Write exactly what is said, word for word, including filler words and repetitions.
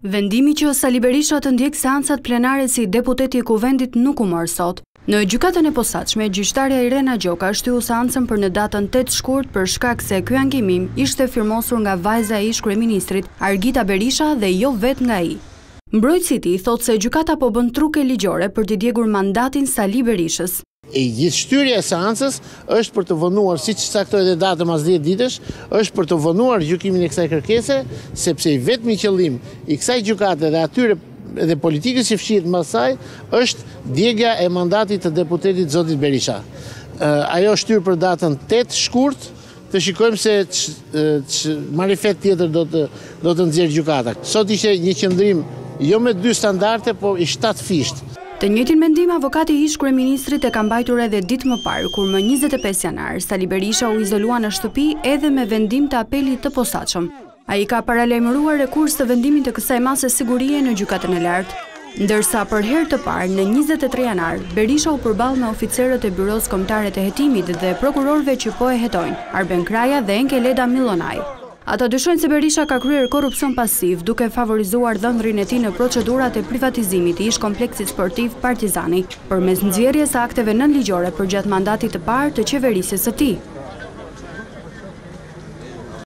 Vendimi që Sali Berisha të ndjek seancat plenare si deputeti i Kuvendit nuk u mor sot. Në gjykatën e posaçme, gjyqtarja Irena Gjoka shtyu seancën për në datën tetë shkurt për shkak se ky ankimim ishte firmosur nga vajza e ish kryeministrit Argita Berisha dhe jo vetë nga ai. Mbrojtësi i tij thotë se gjykata po bën truke ligjore për t'i djegur mandatin Sali Berishës. E gjithë shtyrja e seancës është për të vonuar, siç caktohet edhe data mas dhjetë ditësh, është për të vonuar gjykimin e kësaj kërkese, sepse i vetmi qëllim i kësaj gjykate dhe atyre edhe politikës që fshihet mbas saj është djegja e mandatit të deputetit zotit Berisha. Ajo shtyr për datën tetë shkurt, të shikojmë se ç marifet tjetër do të do të nxjerrë gjykata. Sot ishte një qëndrim jo me dy standarde, por i shtatë fisht. Të njëjtin mendim avokati i ish kryeministrit e ka mbajtur edhe ditë më parë, kur më njëzet e pesë janar Sali Berisha u izolua në shtëpi edhe me vendim të apelit të posaçëm. Ai ka paralajmëruar rekurs të vendimit të kësaj mase sigurie në gjykatën e lartë, ndërsa për herë të parë në njëzet e tre janar Berisha u përball me oficerët e Byros Kombëtare të Hetimit dhe prokurorëve që po e hetojnë, Arben Kraja dhe Enkeleda Millonaj. Ata dyshojnë se Berisha ka kryer korrupsion pasiv duke favorizuar dhëndrin e tij në procedurat e privatizimit të ish kompleksit sportiv Partizani, përmes nxjerrjes së akteve nënligjore përgjatë mandatit të parë të qeverisjes së tij.